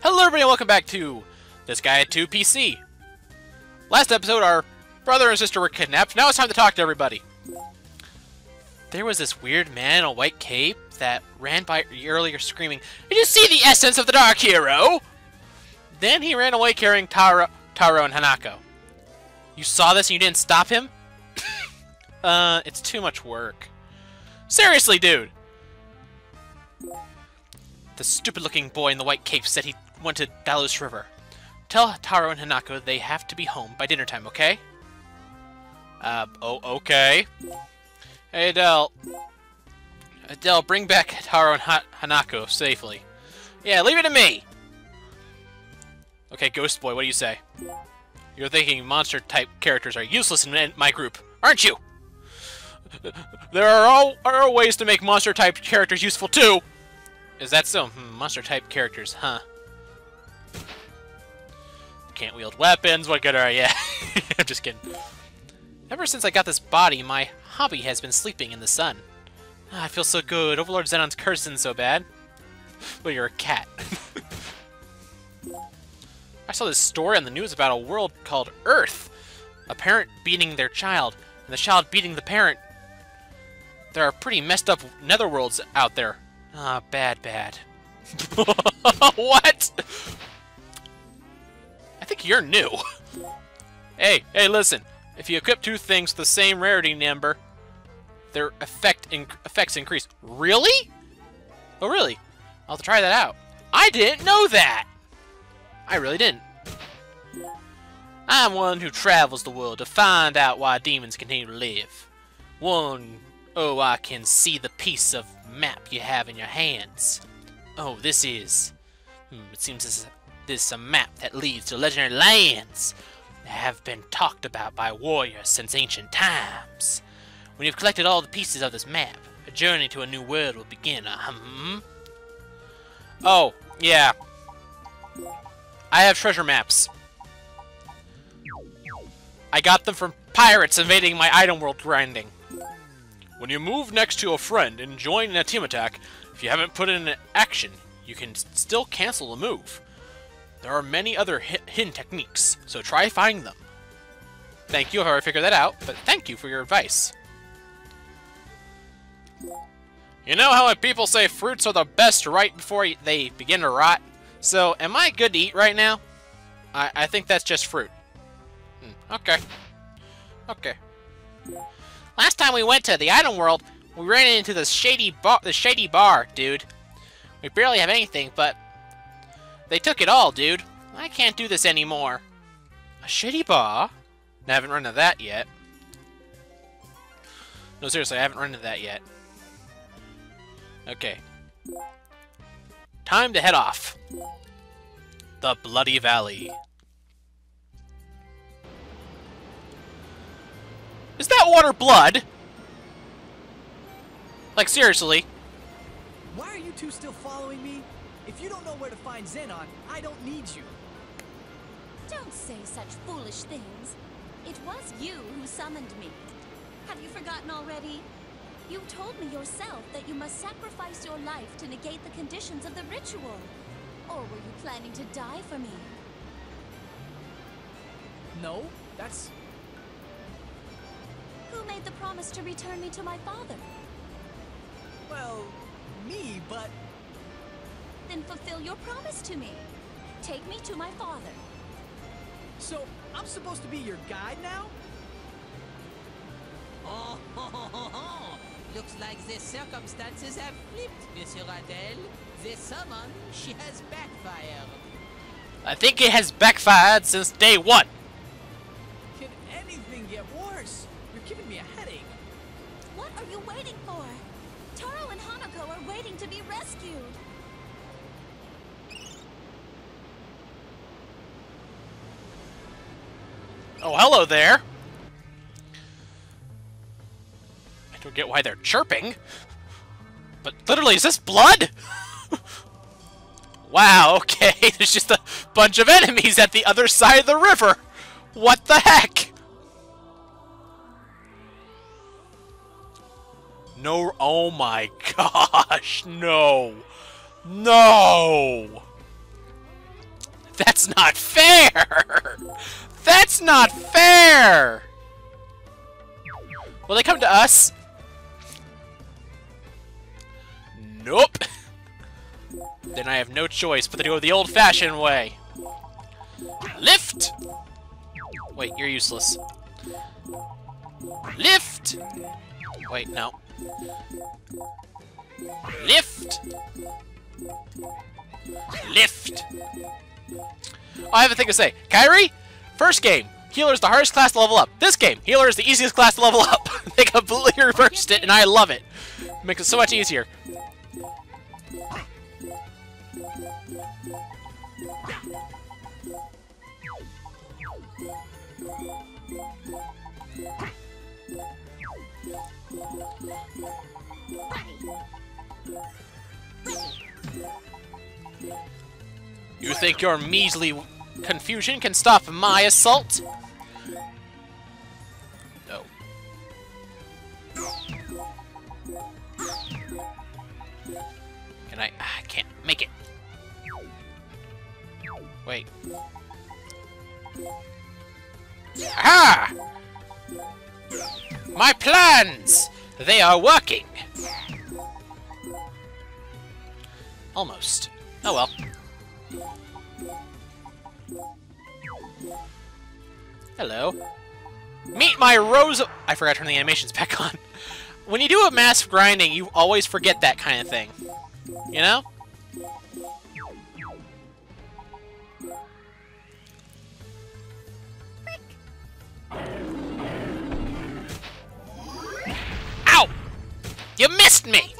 Hello everybody and welcome back to This Guy at 2 PC. Last episode, our brother and sister were kidnapped. Now it's time to talk to everybody. There was this weird man in a white cape that ran by earlier screaming, "Did you see the essence of the Dark Hero?" Then he ran away carrying Taro and Hanako. You saw this and you didn't stop him? It's too much work. Seriously, dude! The stupid-looking boy in the white cape said he went to Dalus River. Tell Taro and Hanako they have to be home by dinner time, okay? Okay. Hey, Adele. Adele, bring back Taro and Hanako safely. Yeah, leave it to me! Okay, Ghost Boy, what do you say? You're thinking monster-type characters are useless in my group, aren't you? There are ways to make monster-type characters useful, too! Is that so? Monster-type characters, huh? Can't wield weapons, what good are you? I'm just kidding. Ever since I got this body, my hobby has been sleeping in the sun. I feel so good. Overlord Zenon's curse isn't so bad. Well, you're a cat. I saw this story on the news about a world called Earth. A parent beating their child, and the child beating the parent. There are pretty messed up netherworlds out there. Ah, bad. What? I think you're new. Hey, listen. If you equip two things with the same rarity number, their effects increase. Really? Oh, really? I'll have to try that out. I didn't know that! I really didn't. I'm one who travels the world to find out why demons continue to live. I can see the piece of map you have in your hands. Oh, this is... it seems this is a map that leads to legendary lands that have been talked about by warriors since ancient times. When you've collected all the pieces of this map, a journey to a new world will begin. Oh, yeah. I have treasure maps. I got them from pirates invading my item world grinding. When you move next to a friend and join in a team attack, if you haven't put in an action, you can still cancel the move. There are many other hidden techniques, so try finding them. Thank you if I figured that out, but thank you for your advice. You know how when people say fruits are the best right before they begin to rot? So, am I good to eat right now? I think that's just fruit. Okay. Last time we went to the item world, we ran into the shady bar, dude. We barely have anything, but they took it all, dude. I can't do this anymore. A shady bar? I haven't run into that yet. No, seriously, I haven't run into that yet. Okay. Time to head off. The Bloody Valley. Is that water blood? Like, seriously. Why are you two still following me? If you don't know where to find Zenon, I don't need you. Don't say such foolish things. It was you who summoned me. Have you forgotten already? You told me yourself that you must sacrifice your life to negate the conditions of the ritual. Or were you planning to die for me? No, that's... Who made the promise to return me to my father? well, me, but... Then fulfill your promise to me. Take me to my father. So, I'm supposed to be your guide now? Oh, looks like the circumstances have flipped, Monsieur Adele. The summon, she has backfired. I think it has backfired since day one. Can anything get worse? You're giving me a headache. What are you waiting for? Taro and Hanako are waiting to be rescued. Oh, hello there. I don't get why they're chirping. But literally, is this blood? Wow, okay. There's just a bunch of enemies at the other side of the river. What the heck? No, oh my gosh, no. No! That's not fair! That's not fair! Will they come to us? Nope. Then I have no choice but to go the old-fashioned way. Lift! Wait, you're useless. Lift! Wait, no. Lift! Lift! Oh, I have a thing to say. Kairi, first game, healer is the hardest class to level up. This game, healer is the easiest class to level up. They completely reversed it, and I love it. Makes it so much easier. You think your measly confusion can stop my assault? No. Can I can't make it. Wait. Aha! My plans! They are working! Almost. Oh well. Hello. Meet my Rose... I forgot to turn the animations back on. When you do a mass grinding, you always forget that kind of thing. You know? Ow! You missed me!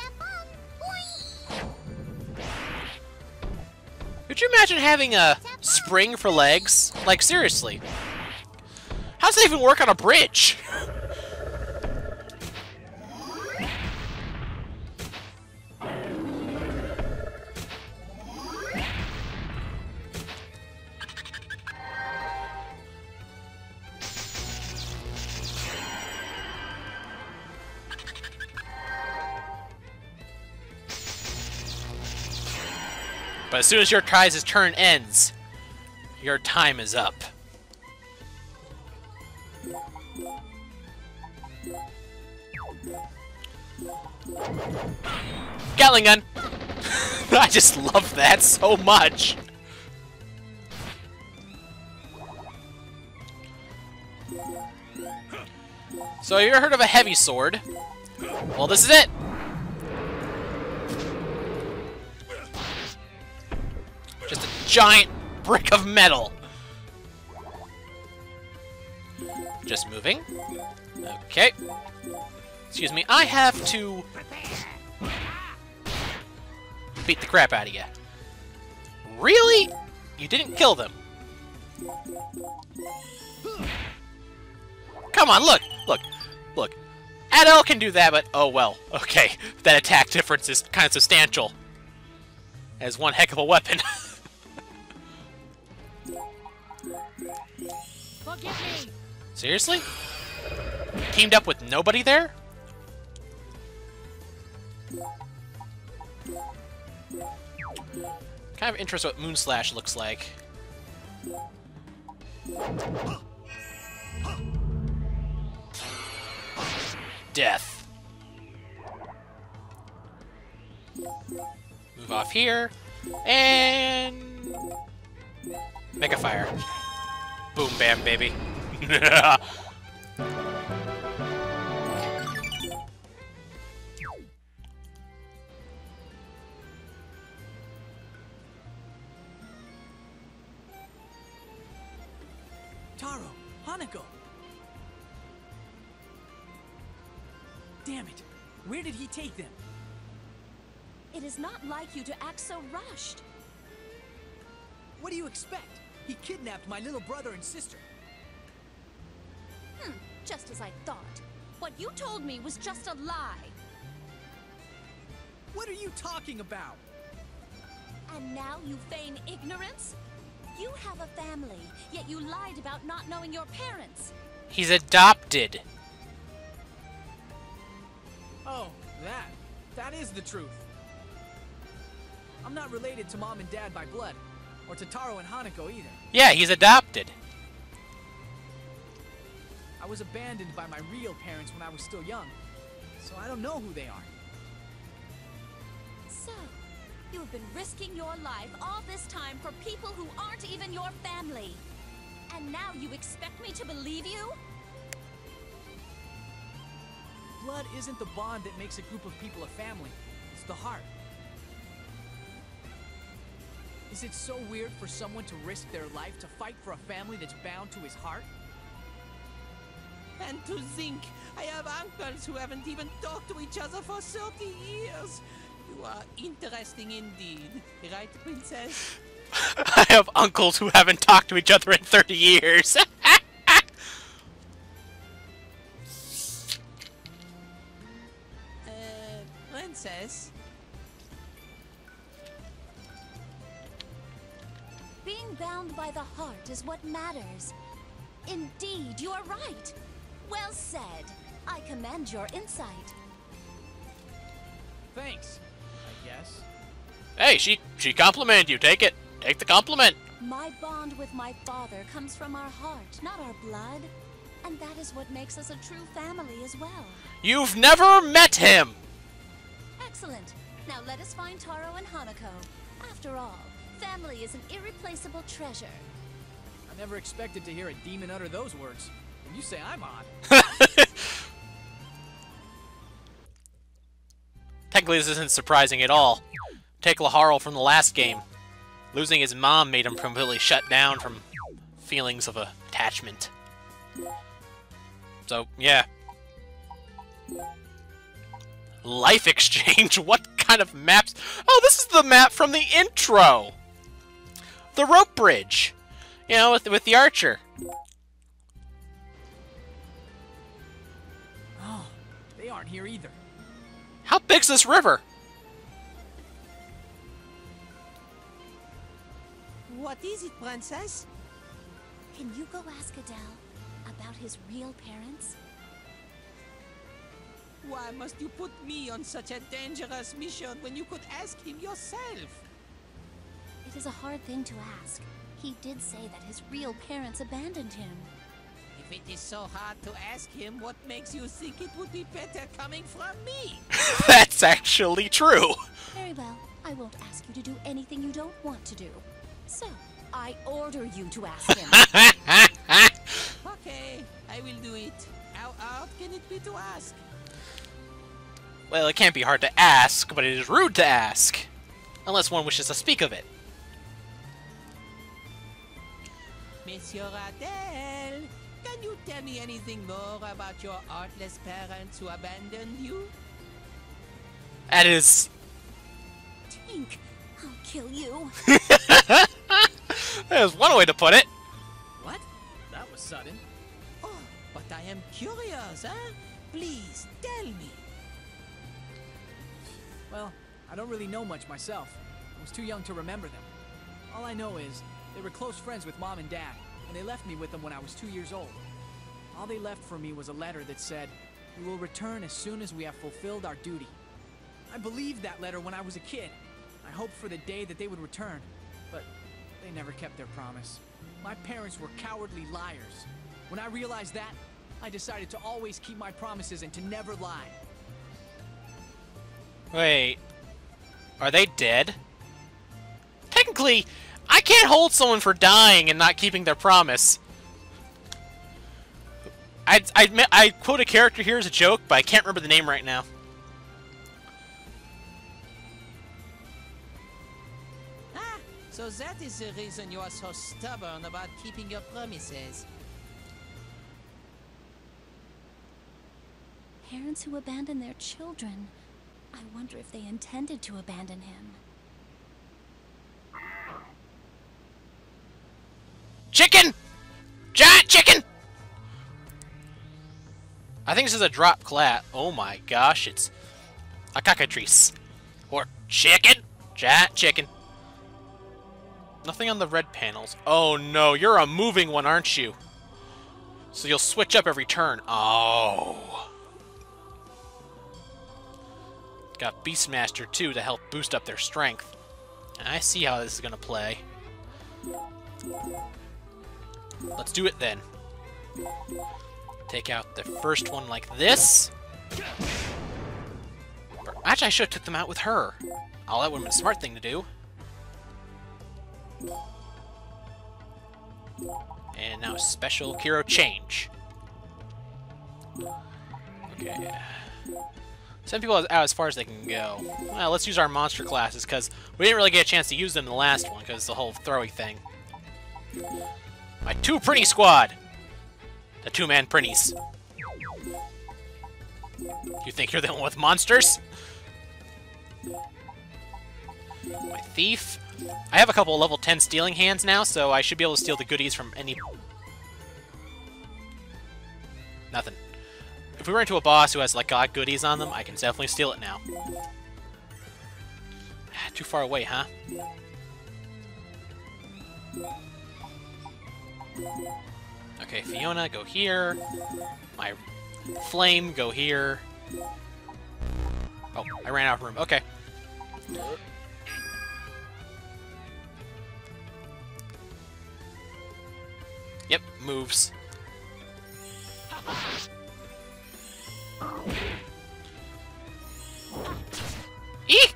Could you imagine having a spring for legs? Like, seriously. How does that even work on a bridge? But as soon as your Kai's turn ends, your time is up. Gatling gun! I just love that so much! So, have you ever heard of a heavy sword? Well, this is it! Just a giant brick of metal! Just moving. Okay. Excuse me, I have to beat the crap out of you. Really? You didn't kill them. Come on, look, look, look. Adele can do that, but oh well. Okay, that attack difference is kind of substantial. As one heck of a weapon. Forgive me. Seriously? Teamed up with nobody there? Kind of interested what Moonslash looks like. Death. Move off here. And... Mega Fire. Boom, bam, baby. Taro, Hanako. Damn it. Where did he take them? It is not like you to act so rushed. What do you expect? He kidnapped my little brother and sister. Just as I thought. What you told me was just a lie. What are you talking about? And now you feign ignorance? You have a family, yet you lied about not knowing your parents. He's adopted. Oh, that is the truth. I'm not related to Mom and Dad by blood, Or to Taro and Hanako either. Yeah, he's adopted. I was abandoned by my real parents when I was still young, so I don't know who they are. So, you have been risking your life all this time for people who aren't even your family. And now you expect me to believe you? Blood isn't the bond that makes a group of people a family. It's the heart. Is it so weird for someone to risk their life to fight for a family that's bound to his heart? And to think, I have uncles who haven't even talked to each other for 30 years. You are interesting indeed, right, Princess? I have uncles who haven't talked to each other in 30 years. Princess? Being bound by the heart is what matters. Indeed, you are right. Well said. I commend your insight. Thanks, I guess. Hey, she complimented you. Take it. Take the compliment. My bond with my father comes from our heart, not our blood. And that is what makes us a true family as well. You've never met him. Excellent. Now let us find Taro and Hanako. After all, family is an irreplaceable treasure. I never expected to hear a demon utter those words. And you say I'm odd. Technically, this isn't surprising at all. Take Laharl from the last game. Losing his mom made him completely shut down from feelings of attachment. So, yeah. Life exchange? What kind of maps? Oh, this is the map from the intro! The rope bridge! You know, with the archer. Oh, they aren't here either. How big's this river? What is it, Princess? Can you go ask Adele about his real parents? Why must you put me on such a dangerous mission when you could ask him yourself? It is a hard thing to ask. He did say that his real parents abandoned him. If it is so hard to ask him, what makes you think it would be better coming from me? That's actually true. Very well. I won't ask you to do anything you don't want to do. So, I order you to ask him. Okay, I will do it. How hard can it be to ask? Well, it can't be hard to ask, but it is rude to ask. Unless one wishes to speak of it. Monsieur Adele, can you tell me anything more about your artless parents who abandoned you? That is... Tink, I'll kill you. That is one way to put it. What? That was sudden. Oh, but I am curious, huh? Please, tell me. Well, I don't really know much myself. I was too young to remember them. All I know is they were close friends with Mom and Dad, and they left me with them when I was 2 years old. All they left for me was a letter that said, "We will return as soon as we have fulfilled our duty." I believed that letter when I was a kid. I hoped for the day that they would return, but they never kept their promise. My parents were cowardly liars. When I realized that, I decided to always keep my promises and to never lie. Wait. Are they dead? Technically, I can't hold someone for dying and not keeping their promise. I quote a character here as a joke, but I can't remember the name right now. Ah, so that is the reason you are so stubborn about keeping your promises. Parents who abandon their children. I wonder if they intended to abandon him. Chicken! Giant chicken! I think this is a drop clat. Oh my gosh, it's a cockatrice. Or chicken! Giant chicken. Nothing on the red panels. Oh no, you're a moving one, aren't you? So you'll switch up every turn. Oh. Got Beastmaster too to help boost up their strength. I see how this is gonna play. Let's do it then. Take out the first one like this. Actually, I should have took them out with her. Oh, that would have been a smart thing to do. And now special Kiro change. Okay. Send people out as far as they can go. Well, let's use our monster classes, because we didn't really get a chance to use them in the last one, because the whole throwy thing. My 2 Prinny squad! The 2-man Prinnies. You think you're the one with monsters? My thief. I have a couple of level 10 stealing hands now, so I should be able to steal the goodies from any... Nothing. If we run into a boss who has, like, got goodies on them, I can definitely steal it now. Too far away, huh? Okay, Fiona, go here. My Flame, go here. Oh, I ran out of room. Okay. Yep, moves. Eek!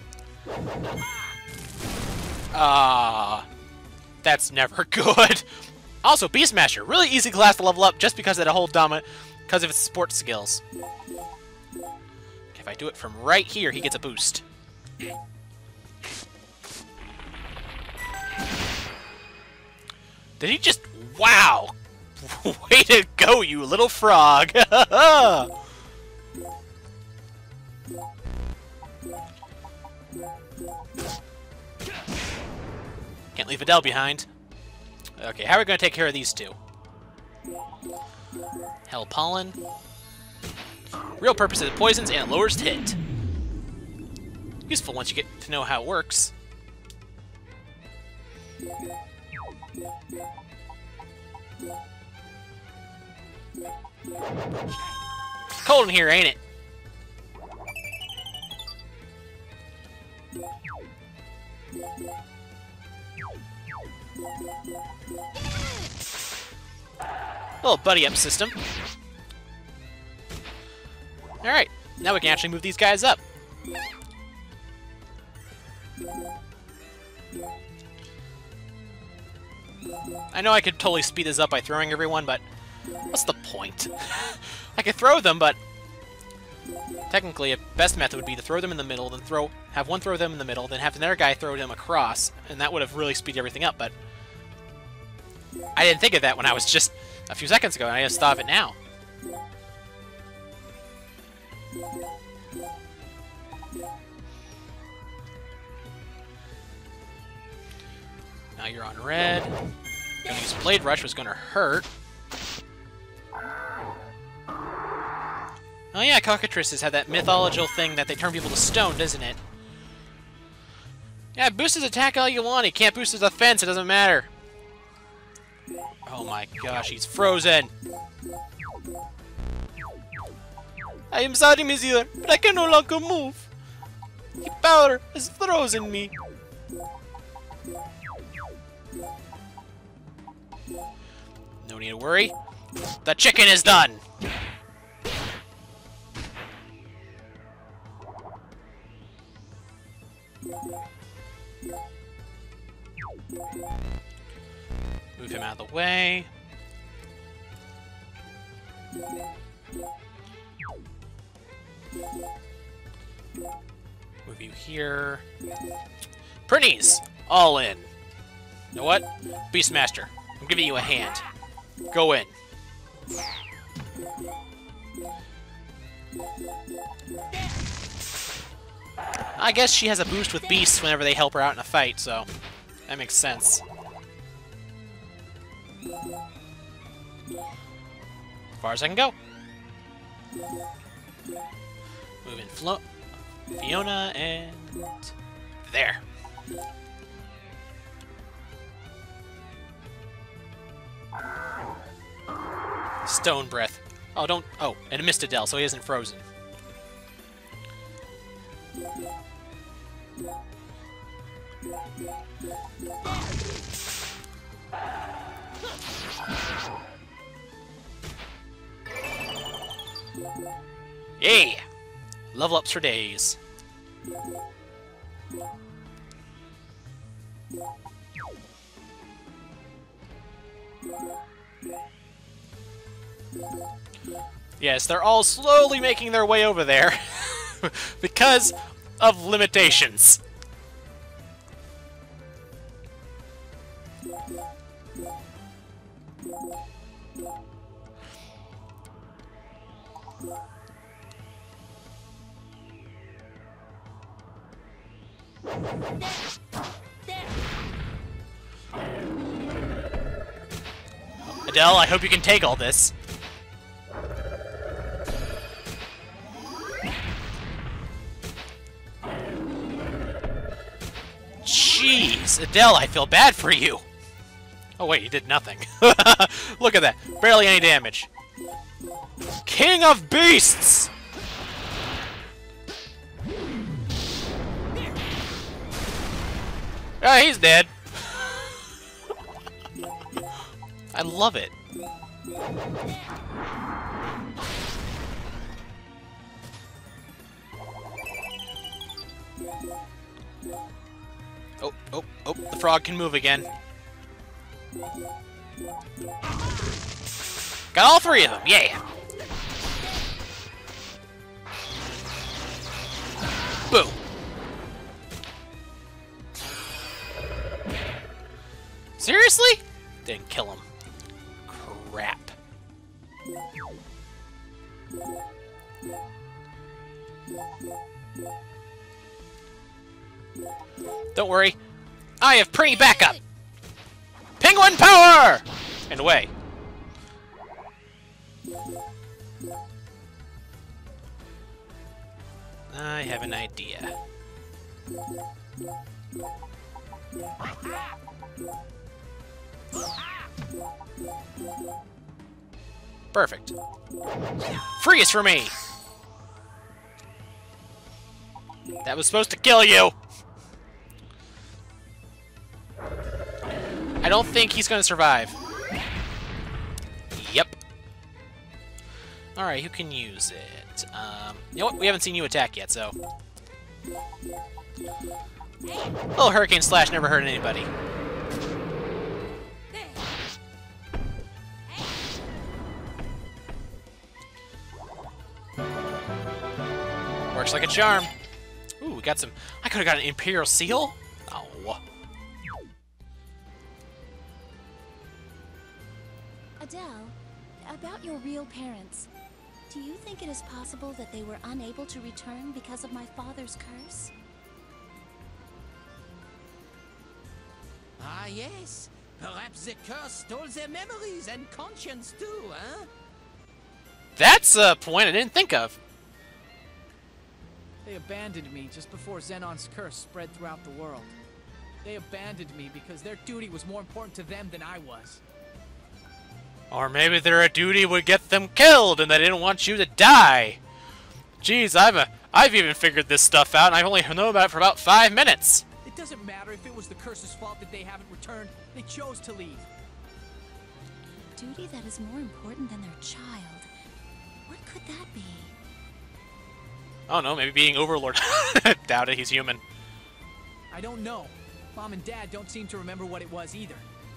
That's never good. Also, Beastmaster, really easy class to level up just because of the whole because of its sports skills. If I do it from right here, he gets a boost. Did he just... Wow! Way to go, you little frog! Can't leave Adele behind. Okay, how are we going to take care of these two? Hell Pollen. Real purpose is it poisons and it lowers hit. Useful once you get to know how it works. Cold in here, ain't it? Little buddy-up system. Alright, now we can actually move these guys up. I know I could totally speed this up by throwing everyone, but what's the point? I could throw them, but technically a best method would be to throw them in the middle, then have one throw them in the middle, then have another guy throw them across, and that would have really speeded everything up, but I didn't think of that when I was just a few seconds ago, and I just thought of it now. Now you're on red. Gonna use Blade Rush, was gonna hurt. Oh yeah, cockatrices have that mythological thing that they turn people to stone, doesn't it? Yeah, boost his attack all you want. He can't boost his defense, it doesn't matter. Oh my gosh, he's frozen. I am sorry, Monsieur, but I can no longer move. The power has frozen me. No need to worry. The chicken is done. Move him out of the way. Move you here. Prinnies! All in. You know what? Beastmaster, I'm giving you a hand. Go in. I guess she has a boost with beasts whenever they help her out in a fight, so that makes sense. As far as I can go. Move in Fiona and there. Stone Breath. Oh, don't... Oh, and it missed Adele, so he isn't frozen. Yeah! Level ups for days. Yes, they're all slowly making their way over there because of limitations. Adele, I hope you can take all this. Jeez, Adele, I feel bad for you. Oh wait, you did nothing. Look at that. Barely any damage. King of Beasts! Ah, he's dead. I love it. Oh, the frog can move again. Got all three of them, yeah! Boom! Seriously? Didn't kill him. Crap. Don't worry. I have pretty backup! Penguin power! And away. I have an idea. Perfect. Freeze for me! That was supposed to kill you! I don't think he's gonna survive. Yep. Alright, who can use it? You know what? We haven't seen you attack yet, so... Oh, Hurricane Slash never hurt anybody. Works like a charm. Ooh, we got some... I could've got an Imperial Seal? Oh. Adele, about your real parents, do you think it is possible that they were unable to return because of my father's curse? Ah, yes. Perhaps the curse stole their memories and conscience too, huh? That's a point I didn't think of. They abandoned me just before Xenon's curse spread throughout the world. They abandoned me because their duty was more important to them than I was. Or maybe their duty would get them killed and they didn't want you to die. Jeez, I've even figured this stuff out and I've only known about it for about 5 minutes. It doesn't matter if it was the curse's fault that they haven't returned. They chose to leave. Duty that is more important than their child. What could that be? I don't know, maybe being Overlord. Doubt it, he's human. I don't know. Mom and Dad don't seem to remember what it was either.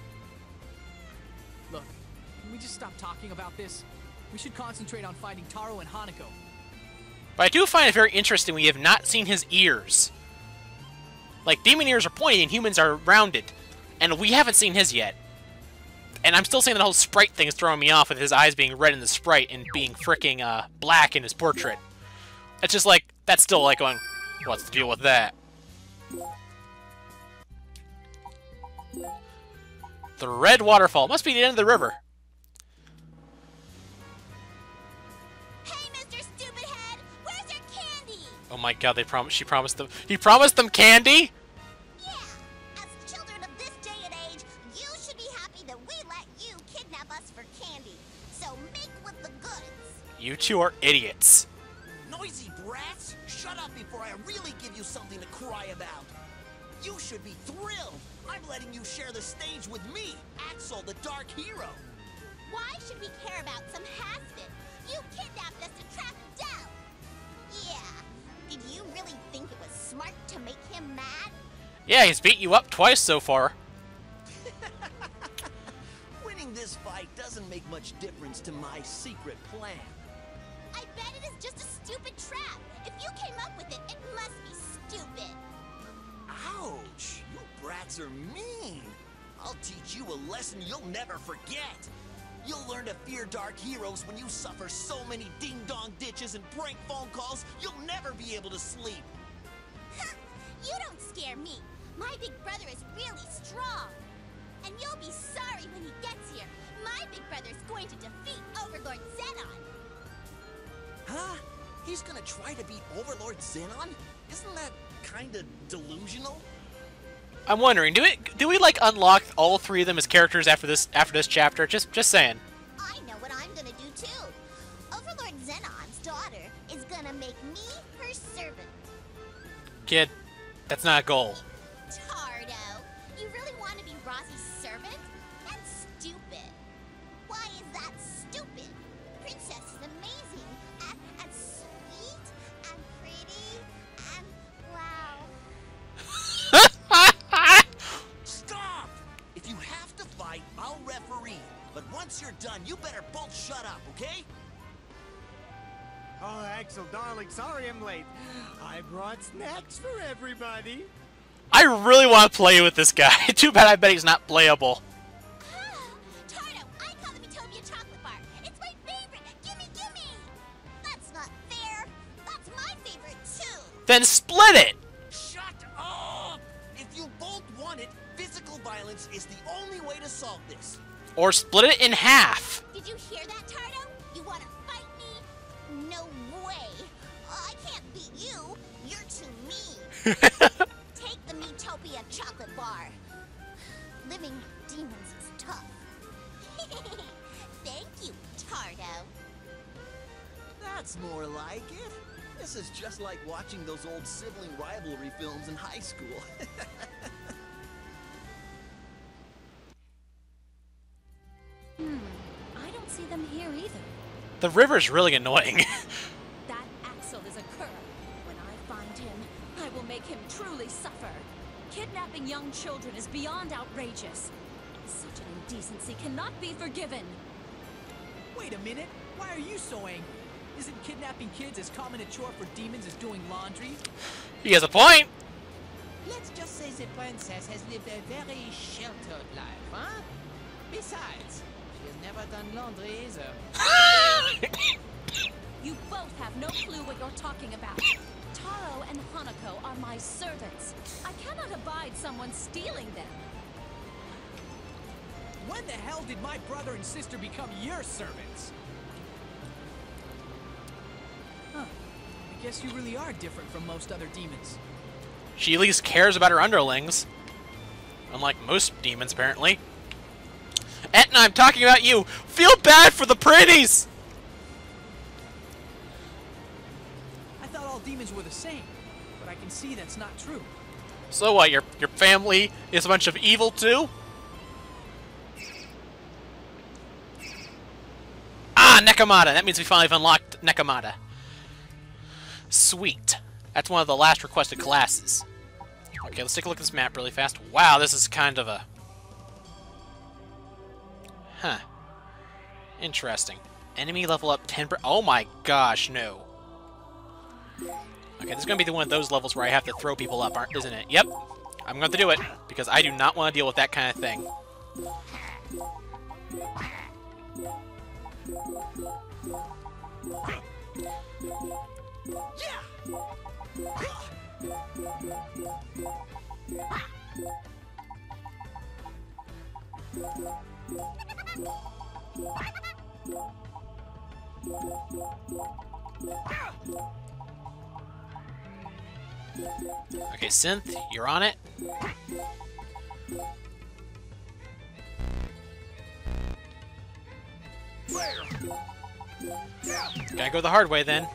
Look, can we just stop talking about this? We should concentrate on finding Taro and Hanako. But I do find it very interesting we have not seen his ears. Like, demon ears are pointy and humans are rounded. And we haven't seen his yet. And I'm still saying that whole sprite thing is throwing me off with his eyes being red in the sprite and being fricking black in his portrait. It's just like, that's still like going, what's the deal with that? The red waterfall. Must be the end of the river. Hey, Mr. Stupidhead! Where's your candy? Oh my god, he promised them candy? Yeah! As children of this day and age, you should be happy that we let you kidnap us for candy. So make with the goods. You two are idiots. Noisy brats! Shut up before I really give you something to cry about! You should be thrilled! I'm letting you share the stage with me, Axel the Dark Hero! Why should we care about some has-been? You kidnapped us to trap Dell! Yeah. Did you really think it was smart to make him mad? Yeah, he's beat you up twice so far. Winning this fight doesn't make much difference to my secret plan. I bet it is just a stupid trap. If you came up with it, it must be stupid. Ouch! You brats are mean. I'll teach you a lesson you'll never forget. You'll learn to fear dark heroes when you suffer so many ding-dong ditches and prank phone calls, you'll never be able to sleep. You don't scare me. My big brother is really strong. And you'll be sorry when he gets here. My big brother's going to defeat Overlord Zenon. Huh? He's gonna try to beat Overlord Zenon? Isn't that kinda delusional? I'm wondering, do we like unlock all three of them as characters after this chapter? Just saying. I know what I'm gonna do too. Overlord Zenon's daughter is gonna make me her servant. Kid, that's not a goal. Tardo, you really want to be Rossi's servant? That's stupid. Why is that stupid? Princess is amazing and sweet and pretty and wow. Stop! If you have to fight, I'll referee. But once you're done, you better both shut up, okay? Oh, Axel, darling, sorry I'm late. I brought snacks for everybody. I really want to play with this guy. Too bad I bet he's not playable. Tardo, I call the Metopia chocolate bar. It's my favorite. Gimme, gimme. That's not fair. That's my favorite too. Then split it! Shut up! If you both want it, physical violence is the only way to solve this. Or split it in half. Did you hear that, Tardo? You want to fight me? No way. I can't beat you. You're too mean. Take the Metopia chocolate bar. Living demons is tough. Thank you, Tardo. That's more like it. This is just like watching those old sibling rivalry films in high school. I don't see them here either. The river's really annoying. That Axel is a cur. When I find him, I will make him truly suffer. Kidnapping young children is beyond outrageous. Such an indecency cannot be forgiven. Wait a minute. Why are you so angry? Isn't kidnapping kids as common a chore for demons as doing laundry? He has a point. Let's just say the princess has lived a very sheltered life, huh? Besides, she has never done laundry either. You both have no clue what you're talking about. Taro and Hanako are my servants. I cannot abide someone stealing them. When the hell did my brother and sister become your servants? Huh. I guess you really are different from most other demons. She at least cares about her underlings. Unlike most demons, apparently. Etna, I'm talking about you! Feel bad for the pretties! I thought all demons were the same, but I can see that's not true. So what, your family is a bunch of evil too? Ah, Nekomata! That means we finally have unlocked Nekomata. Sweet. That's one of the last requested classes. Okay, let's take a look at this map really fast. Wow, this is kind of a... Huh. Interesting. Enemy level up 10%. Oh my gosh, no. Okay, this is going to be the one of those levels where I have to throw people up, isn't it? Yep. I'm going to do it, because I do not want to deal with that kind of thing. Okay, Synth, you're on it. Gotta go the hard way then.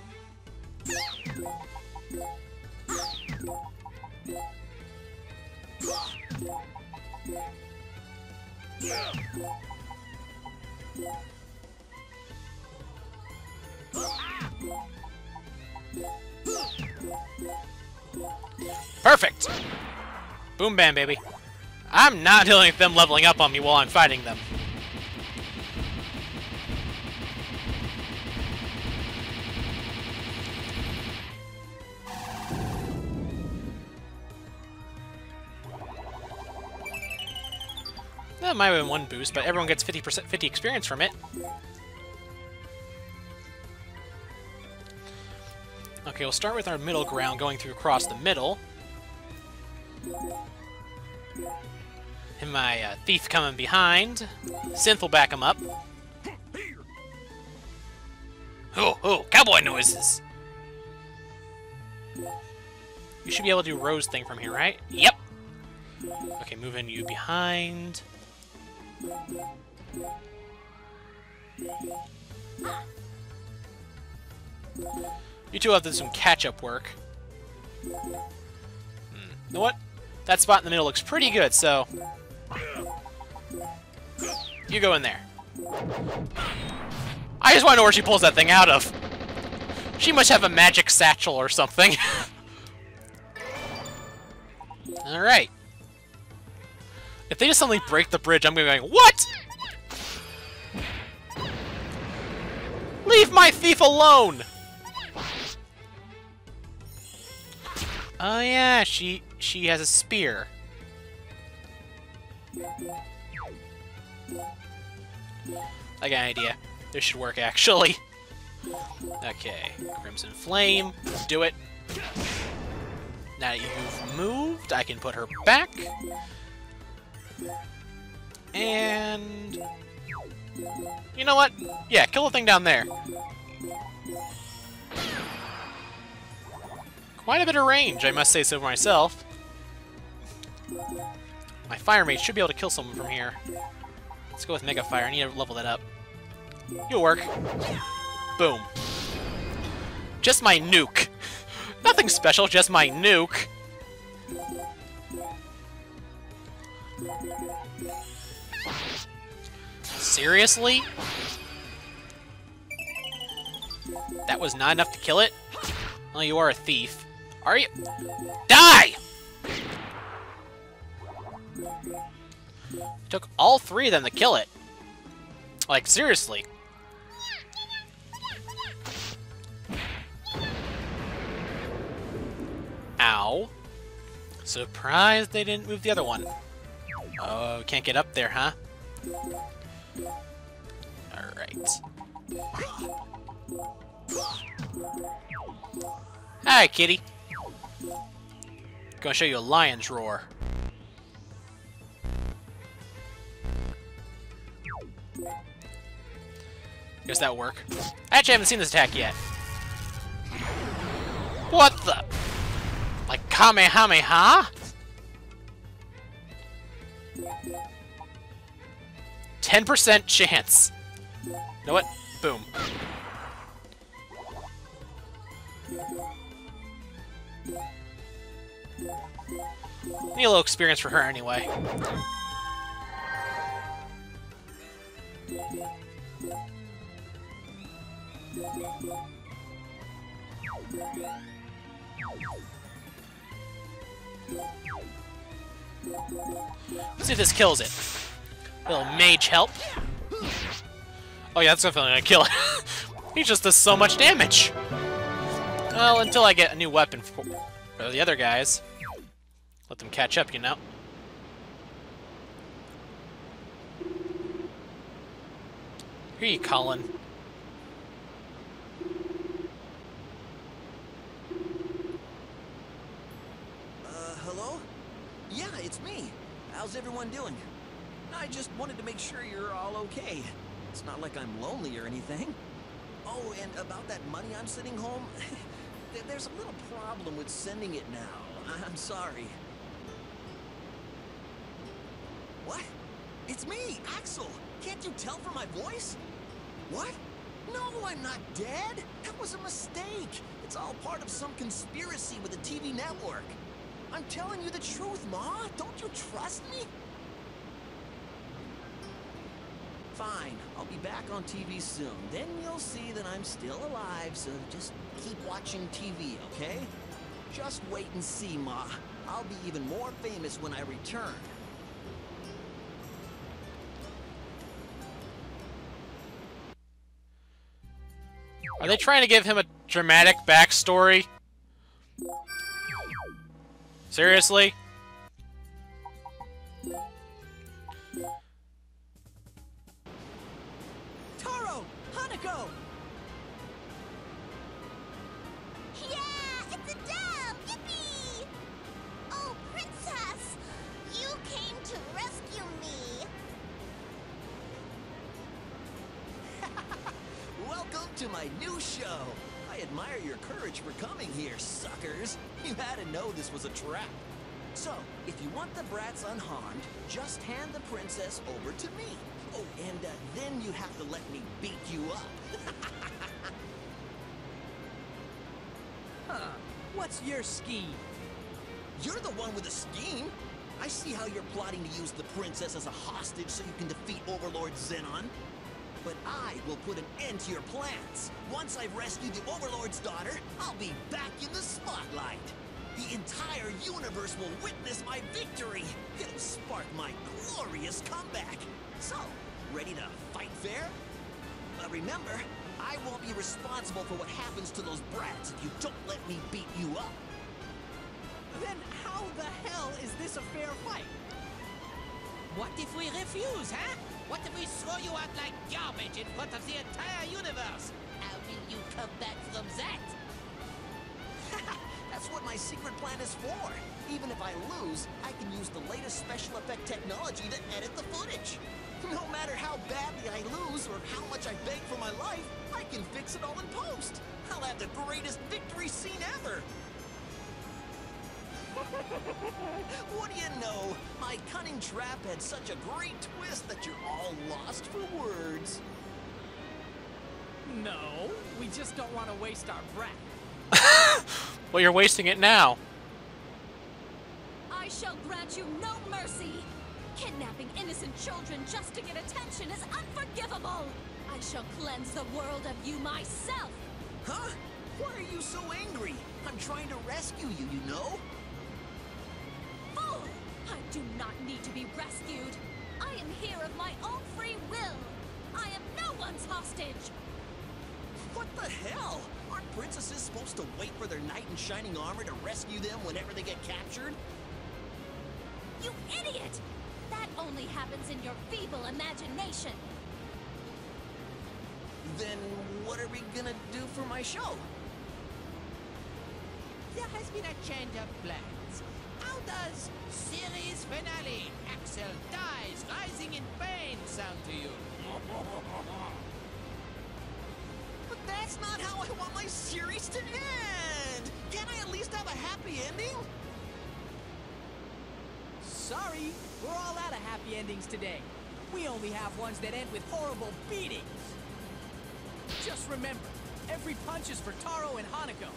Perfect! Boom bam, baby. I'm not dealing with them leveling up on me while I'm fighting them. That might have been one boost, but everyone gets 50 experience from it. Okay, we'll start with our middle ground, going through across the middle. And my thief coming behind. Synth will back him up. Oh, cowboy noises! You should be able to do Rose thing from here, right? Yep! Okay, moving you behind. You two have to do some catch-up work. You know what? That spot in the middle looks pretty good, so... You go in there. I just want to know where she pulls that thing out of. She must have a magic satchel or something. Alright. If they just suddenly break the bridge, I'm going to be going, what?! Leave my thief alone! Oh yeah, she has a spear. I got an idea. This should work, actually. Okay, Crimson Flame, do it. Now that you've moved, I can put her back. And... you know what? Yeah, kill the thing down there. Quite a bit of range, I must say so myself. My Fire Mage should be able to kill someone from here. Let's go with Mega Fire. I need to level that up. You'll work. Boom. Just my nuke. Nothing special, just my nuke. Seriously? That was not enough to kill it? Well, you are a thief. Are you? Die! Took all three of them to kill it. Like, seriously. Ow. Surprised they didn't move the other one. Oh, can't get up there, huh? Alright. Hi, kitty. Gonna show you a lion's roar. Guess that'll work. I actually haven't seen this attack yet. What the? Like Kamehameha? 10% chance. You know what? Boom. Need a little experience for her anyway. Let's see if this kills it. A little mage help. Oh yeah, that's definitely gonna kill it. He just does so much damage. Well, until I get a new weapon for the other guys. Let them catch up, you know. Here you, Colin. Hello? Yeah, it's me. How's everyone doing? I just wanted to make sure you're all okay. It's not like I'm lonely or anything. Oh, and about that money I'm sending home, there's a little problem with sending it now. I'm sorry. What? It's me, Axel. Can't you tell from my voice? What? No, I'm not dead. That was a mistake. It's all part of some conspiracy with the TV network. I'm telling you the truth, Ma. Don't you trust me? fine. I'll be back on TV soon. Then you'll see that I'm still alive, so just keep watching TV, okay? Just wait and see, Ma. I'll be even more famous when I return. Are they trying to give him a dramatic backstory? Seriously? Taro! Hanako! Yeah, it's a dove! Yippee! Oh, Princess! You came to rescue me! Welcome to my new show. I admire your courage for coming here, suckers. You had to know this was a trap. So, if you want the brats unharmed, just hand the princess over to me. Oh, and then you have to let me beat you up. Huh. What's your scheme? You're the one with the scheme. I see how you're plotting to use the princess as a hostage so you can defeat Overlord Zenon. But I will put an end to your plans. Once I've rescued the Overlord's daughter, I'll be back in the spotlight. The entire universe will witness my victory. It'll spark my glorious comeback. So, ready to fight fair? But remember, I won't be responsible for what happens to those brats if you don't let me beat you up. Then how the hell is this a fair fight? What if we refuse, huh? What if we throw you out like garbage in front of the entire universe? How will you come back from that? That's what my secret plan is for. Even if I lose, I can use the latest special effect technology to edit the footage. No matter how badly I lose or how much I beg for my life, I can fix it all in post. I'll have the greatest victory scene ever. What do you know? My cunning trap had such a great twist that you're all lost for words. No, we just don't want to waste our breath. Well, you're wasting it now. I shall grant you no mercy! Kidnapping innocent children just to get attention is unforgivable! I shall cleanse the world of you myself! Huh? Why are you so angry? I'm trying to rescue you, you know? Fool! I do not need to be rescued! I am here of my own free will! I am no one's hostage! What the hell? Aren't princesses supposed to wait for their knight in shining armor to rescue them whenever they get captured? You idiot! That only happens in your feeble imagination! Then what are we gonna do for my show? There has been a change of plans. How does series finale Axel dies rising in pain sound to you? But that's not how I want my series to end! Can't I at least have a happy ending? Sorry, we're all out of happy endings today. We only have ones that end with horrible beatings. Just remember, every punch is for Taro and Hanako.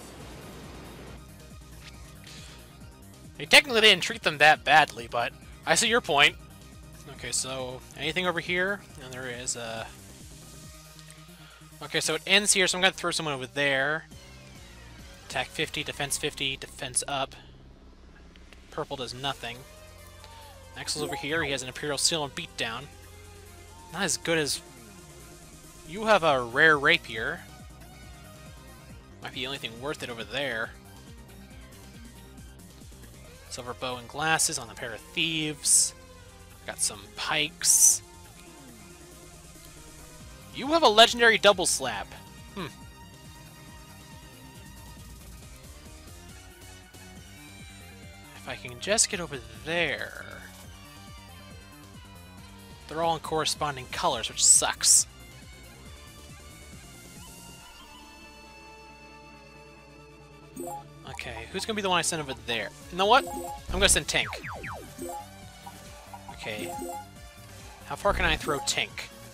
They technically didn't treat them that badly, but I see your point. Okay, so anything over here? And there is a... Okay, so it ends here, so I'm going to throw someone over there. Attack 50, defense up. Purple does nothing. Axel's over here, he has an Imperial Seal and Beatdown. Not as good as... You have a rare Rapier. Might be the only thing worth it over there. Silver Bow and Glasses on the Pair of Thieves. Got some Pikes. You have a legendary Double Slap. If I can just get over there... They're all in corresponding colors, which sucks. Okay, who's gonna be the one I send over there? You know what? I'm gonna send Tink. Okay. How far can I throw Tink?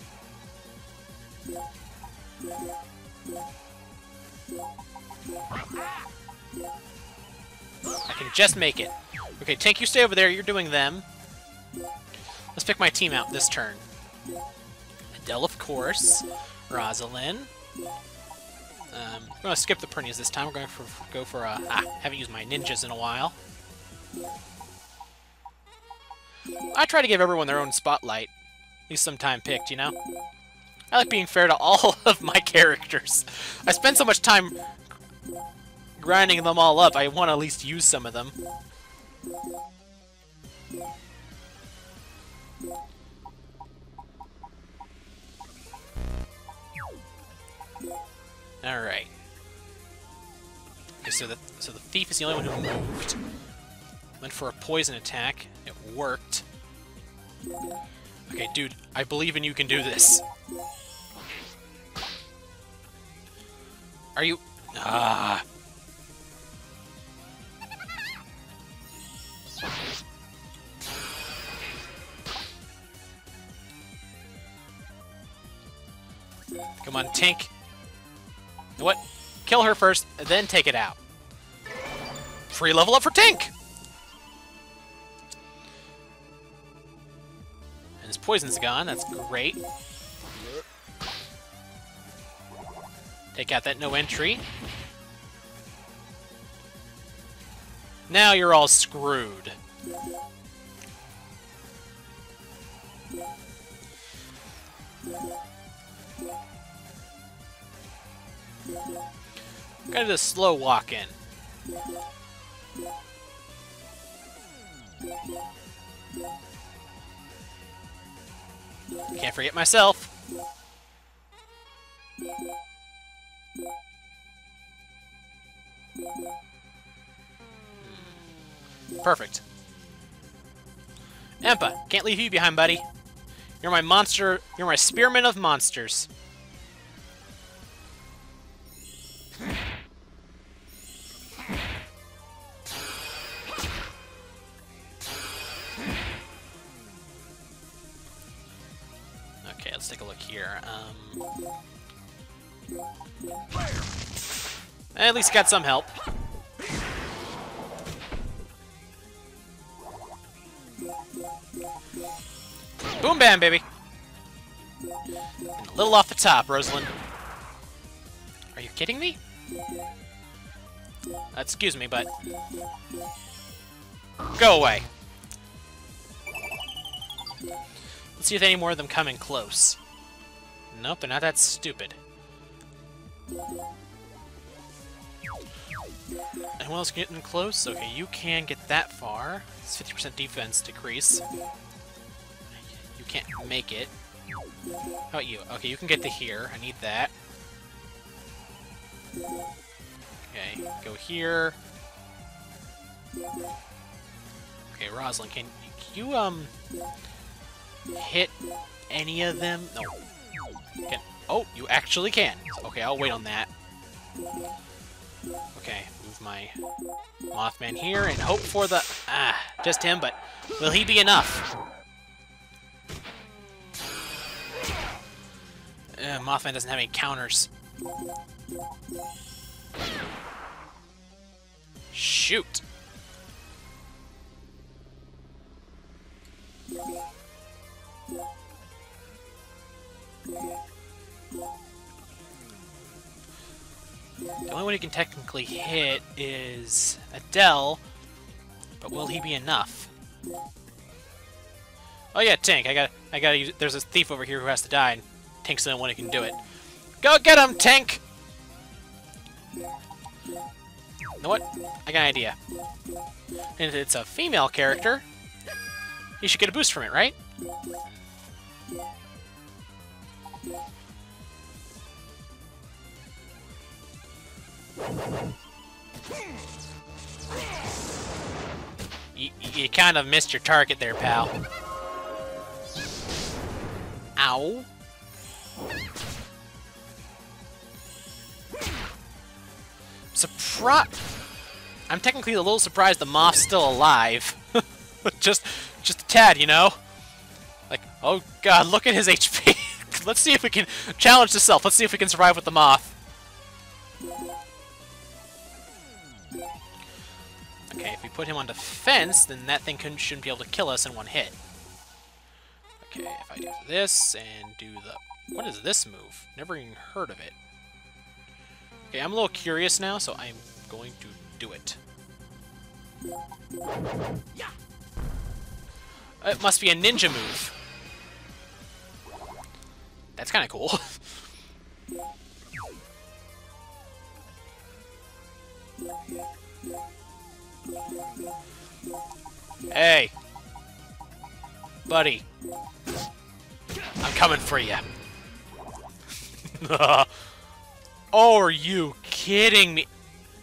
I can just make it. Okay, Tink, you stay over there. You're doing them. Let's pick my team out this turn. Adele, of course. Rosalind. I'm going to skip the Prinnies this time. We're going to go for haven't used my ninjas in a while. I try to give everyone their own spotlight. At least some time picked, you know? I like being fair to all of my characters. I spend so much time grinding them all up, I want to at least use some of them. Alright. Okay, so the thief is the only one who moved. Went for a poison attack. It worked. Okay, dude, I believe in you can do this. Are you... Ah... Come on, Tink. You know what? Kill her first, then take it out. Free level up for Tink! And his poison's gone, that's great. Take out that no entry. Now you're all screwed. Gotta do a slow walk in. Can't forget myself. Perfect. Empa, can't leave you behind, buddy. You're my monster. You're my spearman of monsters. Okay, let's take a look here. At least got some help. Boom bam, baby. And a little off the top, Rosalind. Are you kidding me? Excuse me, but... Go away. Let's see if any more of them come in close. Nope, they're not that stupid. Anyone else getting close? Okay, you can get that far. It's 50% defense decrease. You can't make it. How about you? Okay, you can get to here. I need that. Okay, go here. Okay, Rosalind, can you, hit any of them? No. Oh, you actually can. Okay, I'll wait on that. Okay, move my Mothman here and hope for the... just him, but will he be enough? Mothman doesn't have any counters. Shoot! The only one he can technically hit is Adele, but will he be enough? Oh yeah, Tink. I gotta use. There's a thief over here who has to die, and Tink's the only one who can do it. Go get him, Tink! You know what? I got an idea. And if it's a female character, you should get a boost from it, right? You kind of missed your target there, pal. Ow. I'm technically a little surprised the Moth's still alive. just a tad, you know? Like, oh god, look at his HP. Let's see if we can challenge the self. Let's see if we can survive with the Moth. Okay, if we put him on defense, then that thing shouldn't be able to kill us in one hit. Okay, if I do this and do the... What is this move? Never even heard of it. Okay, I'm a little curious now, so I'm going to do it. It must be a ninja move. That's kind of cool. Hey! Buddy. I'm coming for you. Oh, are you kidding me?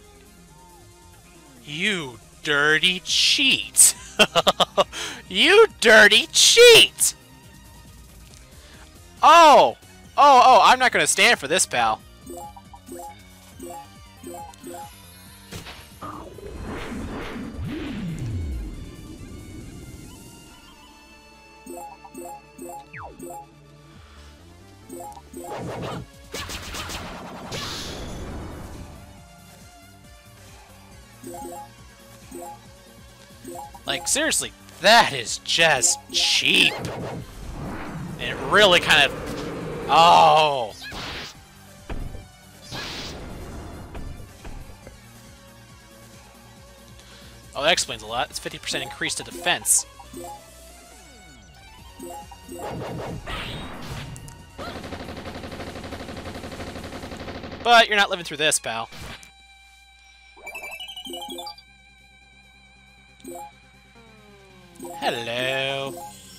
You dirty cheat. You dirty cheat! Oh! Oh, I'm not gonna stand for this, pal. Like, seriously, that is just cheap. And it really kind of... Oh! Oh, that explains a lot. It's 50% increase to defense. But you're not living through this, pal. Hello.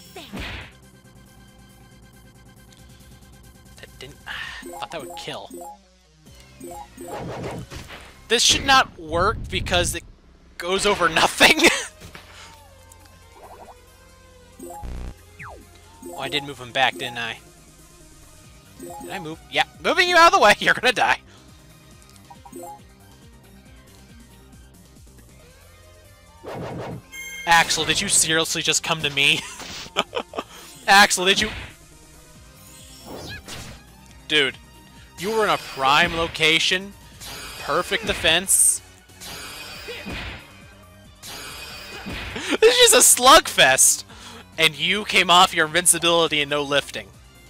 That didn't... I thought that would kill. This should not work because it goes over nothing. Oh, I did move him back, didn't I? Did I move? Yeah, moving you out of the way. You're gonna die. Axel, did you seriously just come to me? Axel, did you... Dude, you were in a prime location. Perfect defense. This is just a slugfest. And you came off your invincibility and no lifting.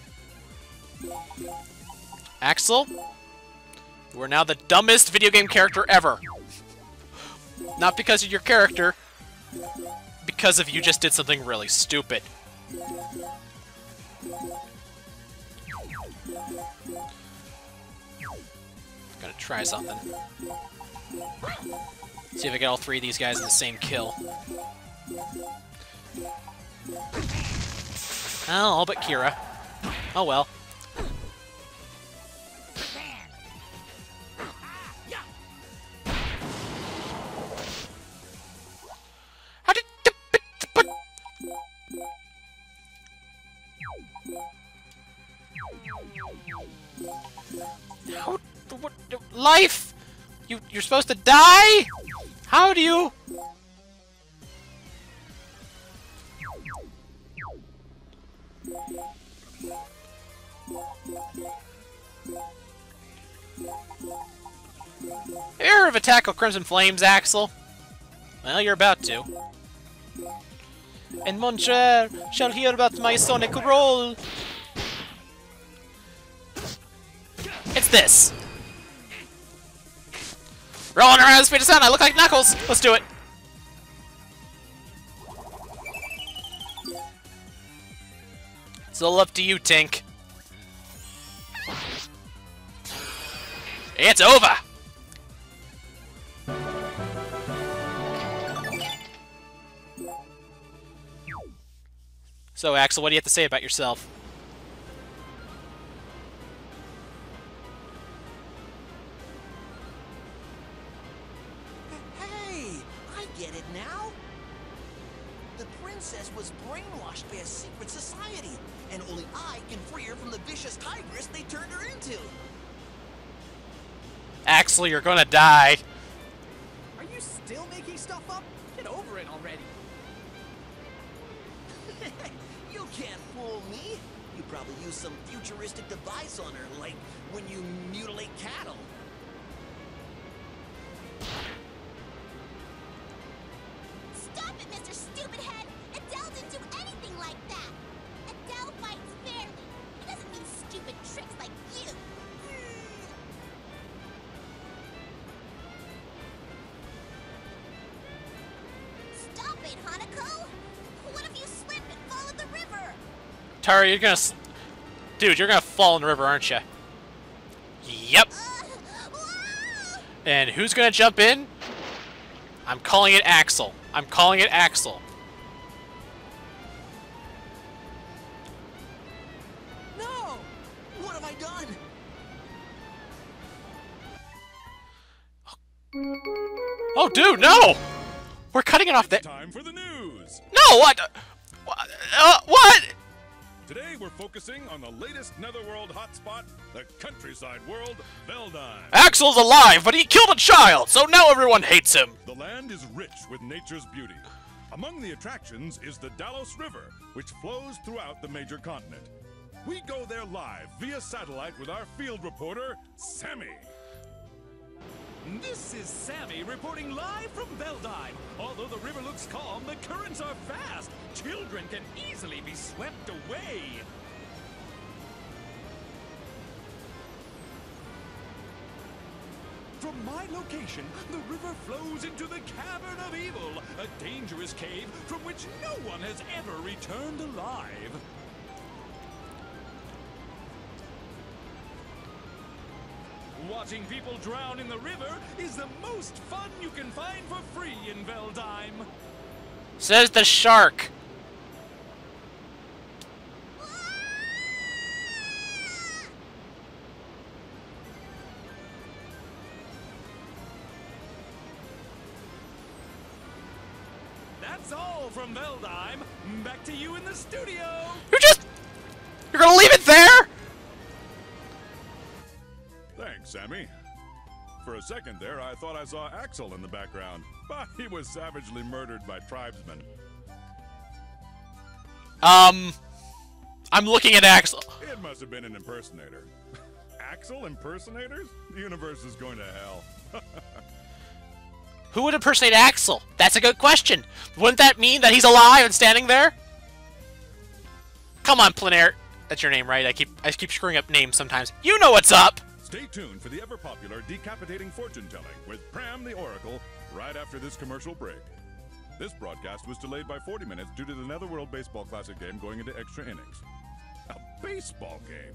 Axel, you are now the dumbest video game character ever. Not because of your character, because of you just did something really stupid. Gonna try something. See if I get all three of these guys in the same kill. Oh, all but Kira. Oh well. How did... How... What... Life? You're supposed to die? How do you... Have you heard of Attack of Crimson Flames, Axel? Well, you're about to. And mon cher shall hear about my sonic roll. It's this. Rolling around the speed of sound, I look like Knuckles. Let's do it. It's all up to you, Tink. It's over. So, Axel, what do you have to say about yourself? Hey, I get it now. The princess was brainwashed by a secret society, and only I can free her from the vicious tigress they turned her into. Axel, you're gonna die. Are you still making stuff up? Get over it already. You can't fool me. You probably use some futuristic device on her, like when you mutilate cattle. Stop it, Mr. Stupid Head! Adele didn't do anything like that! Adele Tara, you're gonna... Dude, you're gonna fall in the river, aren't you? Yep. And who's gonna jump in? I'm calling it Axel. I'm calling it Axel. No! What have I done? Oh, dude, no! We're cutting it off there. Time for the news. No, what? What? Today we're focusing on the latest Netherworld hotspot, the countryside world, Veldheim. Axel's alive, but he killed a child, so now everyone hates him. The land is rich with nature's beauty. Among the attractions is the Dalos River, which flows throughout the major continent. We go there live via satellite with our field reporter, Sammy. This is Sammy reporting live from Veldheim. Although the river looks calm, the currents are fast. Children can easily be swept away. From my location, the river flows into the Cavern of Evil, a dangerous cave from which no one has ever returned alive. Watching people drown in the river is the most fun you can find for free in Veldheim. Says the shark. That's all from Veldheim. Back to you in the studio. You're gonna leave it there? Thanks, Sammy. For a second there, I thought I saw Axel in the background, but he was savagely murdered by tribesmen. I'm looking at Axel. It must have been an impersonator. Axel impersonators? The universe is going to hell. Who would impersonate Axel? That's a good question. Wouldn't that mean that he's alive and standing there? Come on, Planair. That's your name, right? I keep screwing up names sometimes. You know what's up! Stay tuned for the ever-popular Decapitating Fortune-Telling with Pram the Oracle right after this commercial break. This broadcast was delayed by 40 minutes due to the Netherworld Baseball Classic game going into extra innings. A baseball game?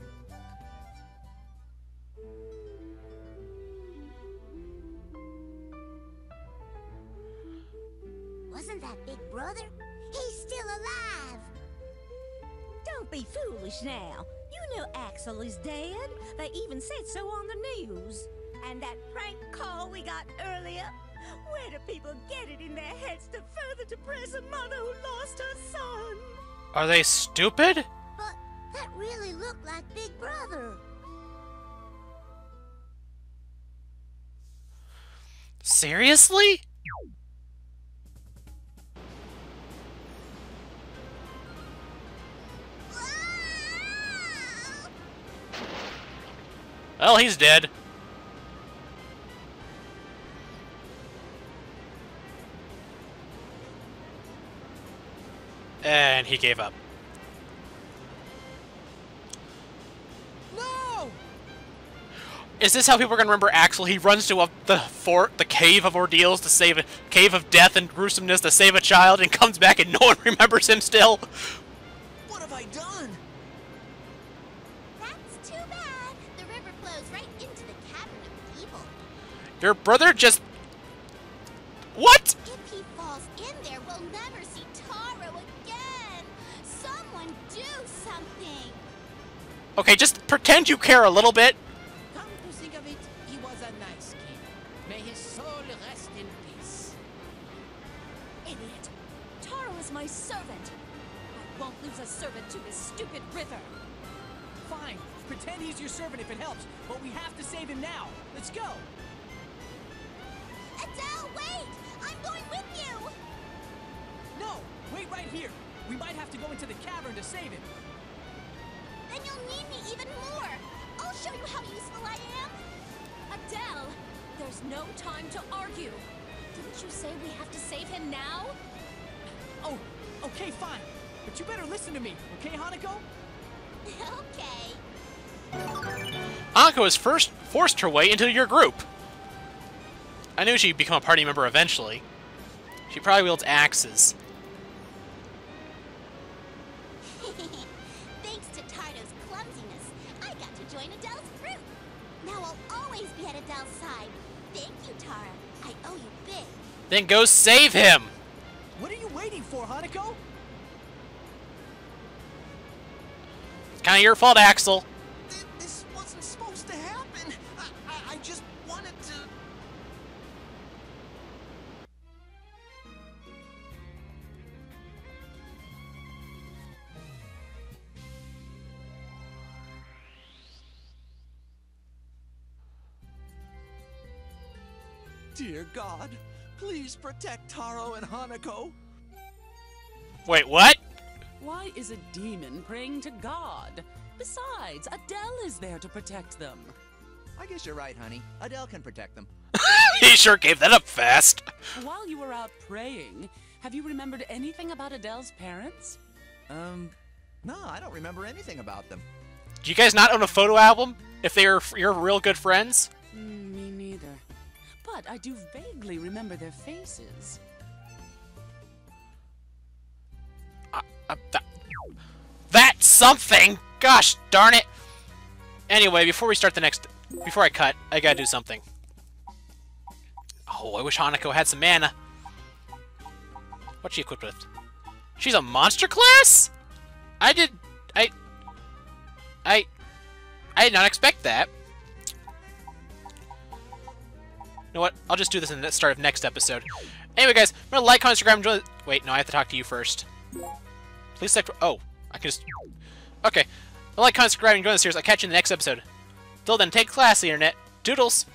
Wasn't that Big Brother? He's still alive! Don't be foolish now. You know Axel is dead. They even said so on the news. And that prank call we got earlier? Where do people get it in their heads to further depress a mother who lost her son? Are they stupid? But that really looked like Big Brother. Seriously? Well, he's dead. And he gave up. No! Is this how people are going to remember Axel? He runs to the cave of ordeals to save a cave of death and gruesomeness to save a child and comes back and no one remembers him still? What have I done? That's too bad. The river flows right into the Cavern of Evil. Your brother just... What? If he falls in there, we'll never see Taro again. Someone do something. Okay, just pretend you care a little bit. Come to think of it, he was a nice kid. May his soul rest in peace. Idiot. Taro is my servant. I won't lose a servant to this stupid river. Fine. Pretend he's your servant if it helps, but we have to save him now. Let's go. Adele, wait! I'm going with you! No, wait right here. We might have to go into the cavern to save him. Then you'll need me even more. I'll show you how useful I am. Adele, there's no time to argue. Didn't you say we have to save him now? Oh, okay, fine. But you better listen to me, okay, Hanako? Okay. Hanako has first forced her way into your group. I knew she'd become a party member eventually. She probably wields axes. They brother's clumsiness, I got to join Adele's group. Now I'll always be at Adele's side. Thank you, Tara. I owe you big. Then go save him! What are you waiting for, Hanako? It's kind of your fault, Axel. This wasn't supposed to happen. I just wanted to... Dear God, please protect Taro and Hanako. Wait, what? Why is a demon praying to God? Besides, Adele is there to protect them. I guess you're right, honey. Adele can protect them. He sure gave that up fast. While you were out praying, have you remembered anything about Adele's parents? No, I don't remember anything about them. Do you guys not own a photo album? If they are your real good friends? Me neither. But I do vaguely remember their faces. That's something! Gosh darn it! Anyway, before I cut, I gotta do something. Oh, I wish Hanako had some mana. What's she equipped with? She's a monster class? I did not expect that. You know what? I'll just do this in the start of next episode. Anyway, guys, remember to like, comment, subscribe, and join. Wait, no, I have to talk to you first. Please select. Oh, I can just. Okay. Like, comment, subscribe, and join the series. I'll catch you in the next episode. Till then, take class, Internet. Doodles!